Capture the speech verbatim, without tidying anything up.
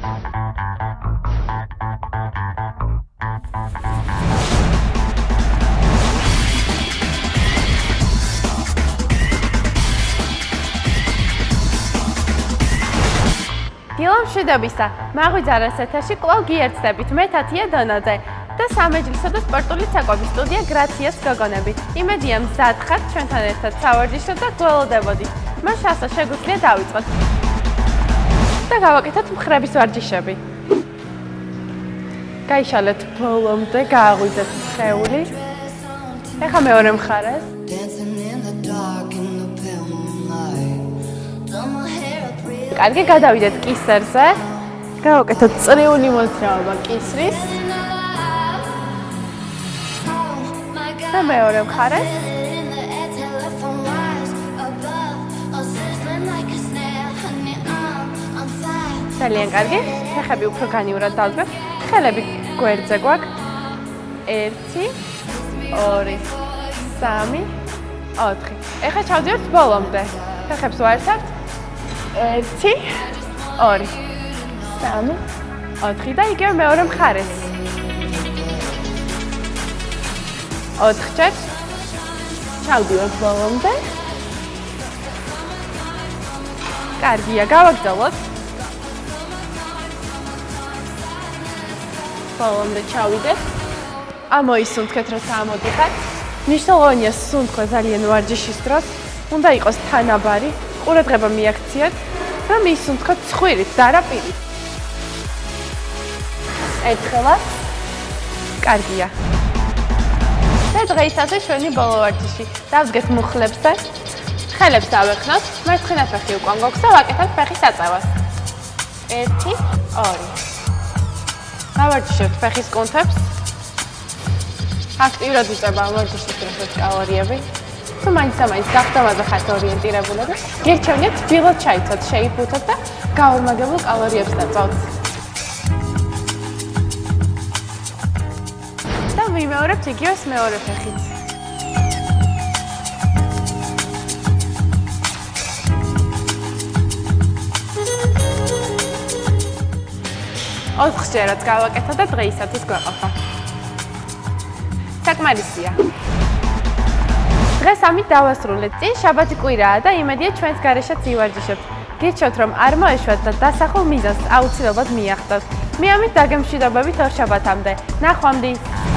დილო მშვიდობისა, მაღვიძარას ეთერში კვლავ გიერთდებით, მე თათია დონაძე და სამეჯლისო და სპორტული ცეკვების სტუდია გრაციას გოგონები. იმედია მზად ხართ ჩვენთან ერთად სავარჯიშოდ და გველოდებოდით. მას შესაძლოა შეგვიძლია დავიწყოთ და გავაკეთოთ მხრების ვარჯიშები. გაიშალეთ ბოლომდე, გააღვიძეთ სხეული. ეხლა მეორე მხარეს. კარგი, გადავიდეთ კისერზე. გავაკეთოთ წრიული მოძრაობა კისრის. და მეორე მხარეს. ძალიან კარგი. ფეხები უფრო განივრად დავდგეთ. ხელები გვერდზე გვაქვს. ერთი, ორი, სამი, ოთხი. ეხლა ჩავდივართ ბოლომდე. ფეხებს ვაერთებთ. ერთი, ორი, სამი, ოთხი და იგივე მეორე მხარეს. ოთხჯერ. ჩავდივართ ბოლომდე. კარგია, გავაგრძელოთ. ბოლომდე ჩავიდეთ. ამოისუნთქეთ, როცა ამოდიხართ. მნიშვნელოვანია სუნთქვა ძალიან ვარჯიშის დროს. უნდა იყოს თანაბარი. ყურადღება მიაქციოთ და მისუნთქოთ ცხვირით და არა პირით. ერთხელაც. კარგია. და დღეისათვის ჩვენი ბოლო ვარჯიში. დავდგეთ მუხლებზე. ხელებს დავეხნოთ. მარცხენა ფეხი უკან გვაქვს და ვაკეთებთ ფეხის აწევას. ერთი, ორი. დავარჯიშებთ ფეხის კუნთებს. აქტიურად იწება ამ ვარჯიშის დროს კალორიები. თუ მაინც-მაინც გახდომაზე ხართ ორიენტირებულები, გირჩევნიათ თბილად ჩაიცოთ, შეიფუთოთ და გაორმაგებულ კალორიებს დაწვავთ. და ვიმეორებთ იგივეს მეორე ფეხით. ოთხჯერაც გავაკეთოთ და დღეისათვის გვეყოფა. საკმარისია. დღეს ამით დავასრულეთ. წინ შაბათი კვირაა და იმედია ჩვენს გარეშეც ივარჯიშებთ. გირჩევთ რომ არ მოეშვათ და დასახულ მიზანს აუცილებლად მიახდოთ. მე ამით დაგემშვიდობებით ორ შაბათამდე. ნახვამდის.